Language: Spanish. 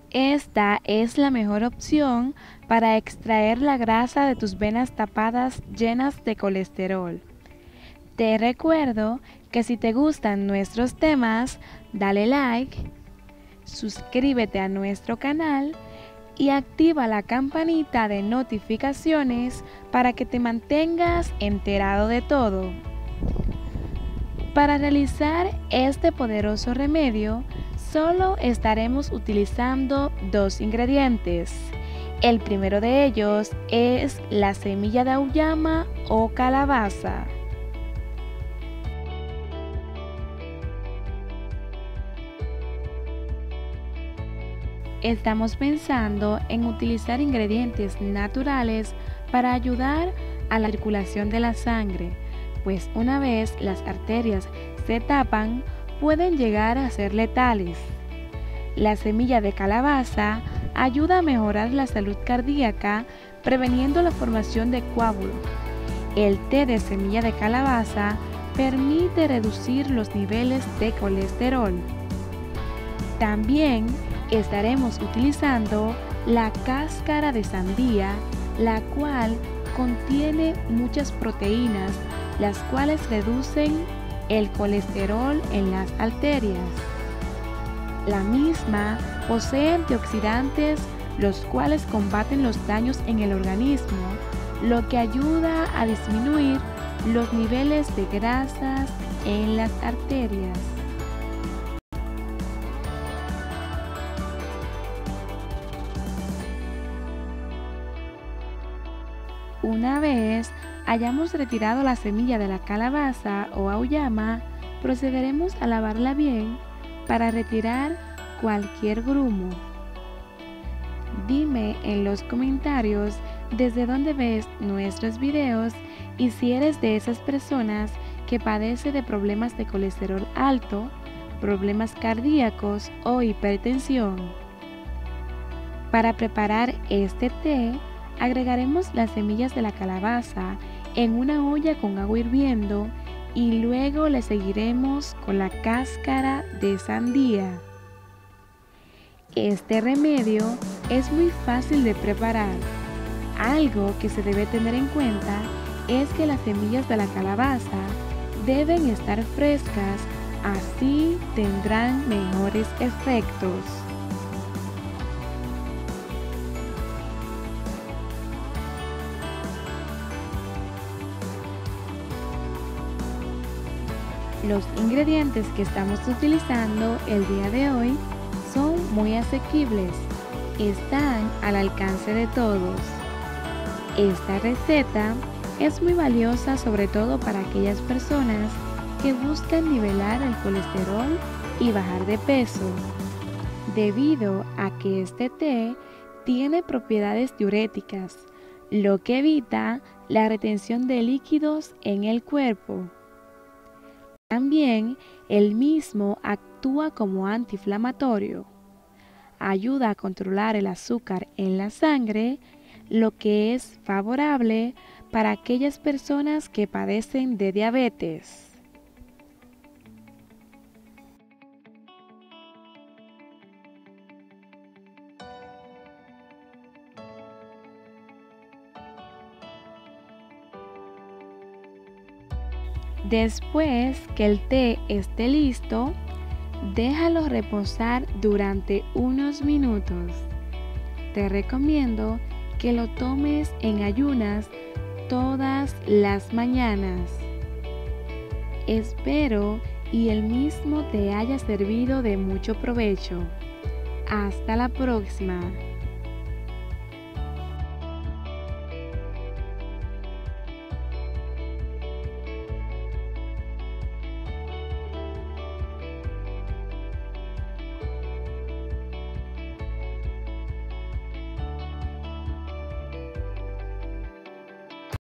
Esta es la mejor opción para extraer la grasa de tus venas tapadas llenas de colesterol. Te recuerdo que si te gustan nuestros temas, dale like, suscríbete a nuestro canal y activa la campanita de notificaciones para que te mantengas enterado de todo. Para realizar este poderoso remedio, solo estaremos utilizando 2 ingredientes. El primero de ellos es la semilla de auyama o calabaza. Estamos pensando en utilizar ingredientes naturales para ayudar a la circulación de la sangre, pues una vez las arterias se tapan, pueden llegar a ser letales. La semilla de calabaza ayuda a mejorar la salud cardíaca, preveniendo la formación de coágulos. El té de semilla de calabaza permite reducir los niveles de colesterol. También estaremos utilizando la cáscara de sandía, la cual contiene muchas proteínas, las cuales reducen el colesterol en las arterias. La misma posee antioxidantes, los cuales combaten los daños en el organismo, lo que ayuda a disminuir los niveles de grasas en las arterias. Una vez hayamos retirado la semilla de la calabaza o auyama, procederemos a lavarla bien para retirar cualquier grumo. Dime en los comentarios desde dónde ves nuestros videos y si eres de esas personas que padece de problemas de colesterol alto, problemas cardíacos o hipertensión. Para preparar este té, agregaremos las semillas de la calabaza en una olla con agua hirviendo y luego le seguiremos con la cáscara de sandía. Este remedio es muy fácil de preparar. Algo que se debe tener en cuenta es que las semillas de la calabaza deben estar frescas, así tendrán mejores efectos. Los ingredientes que estamos utilizando el día de hoy son muy asequibles, están al alcance de todos. Esta receta es muy valiosa sobre todo para aquellas personas que buscan nivelar el colesterol y bajar de peso, debido a que este té tiene propiedades diuréticas, lo que evita la retención de líquidos en el cuerpo. También el mismo actúa como antiinflamatorio, ayuda a controlar el azúcar en la sangre, lo que es favorable para aquellas personas que padecen de diabetes. Después que el té esté listo, déjalo reposar durante unos minutos. Te recomiendo que lo tomes en ayunas todas las mañanas. Espero y el mismo te haya servido de mucho provecho. Hasta la próxima.